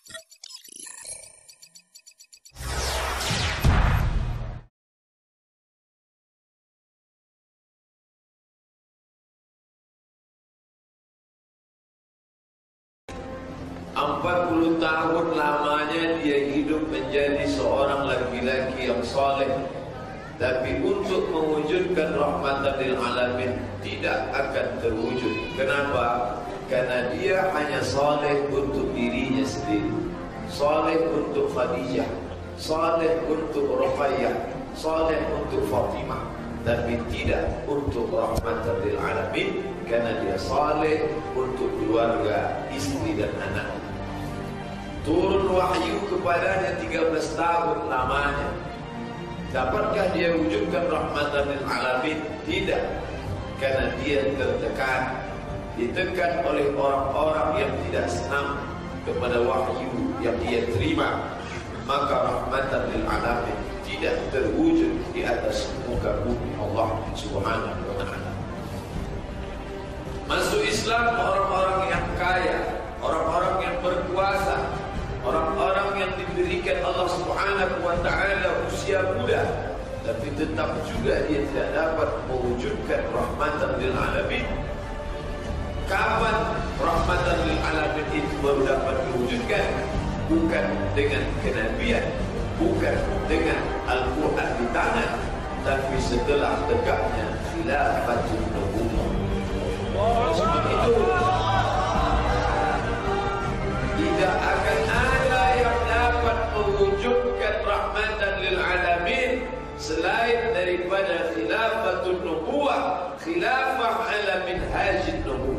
Puluh tahun lamanya dia hidup menjadi seorang laki-laki yang saleh, tapi untuk mewujudkan rahmatan lil alamin tidak akan terwujud. Kenapa? Karena dia hanya saleh untuk dirinya sendiri, saleh untuk Khadijah, saleh untuk Ruqayyah, saleh untuk Fatimah, tapi tidak untuk rahmatan lil alamin, karena dia saleh untuk keluarga, istri dan anak. Turun wahyu kepadanya 13 tahun lamanya. Dapatkah dia wujudkan rahmatan lil alamin? Tidak, karena dia tertekan, ditekan oleh orang-orang yang tidak senang kepada wahyu yang dia terima. Maka rahmatan lil alamin tidak terwujud di atas muka bumi Allah Subhanahu wa ta'ala. Masuk Islam orang-orang yang kaya, orang-orang yang berkuasa, orang-orang yang diberikan Allah Subhanahu wa ta'ala usia muda, tapi tetap juga dia tidak dapat mewujudkan rahmatan lil alamin. Kapan rahmatan lil alamin itu baru dapat diwujudkan? Bukan dengan kenabian, bukan dengan Al-Quran di tangan, tapi setelah tegaknya khilafatun nubuwwah. Sebab itu tidak akan ada yang dapat mewujudkan rahmatan lil alamin selain daripada khilafatun nubuwwah, khilafah ala minhajin nubuwwah.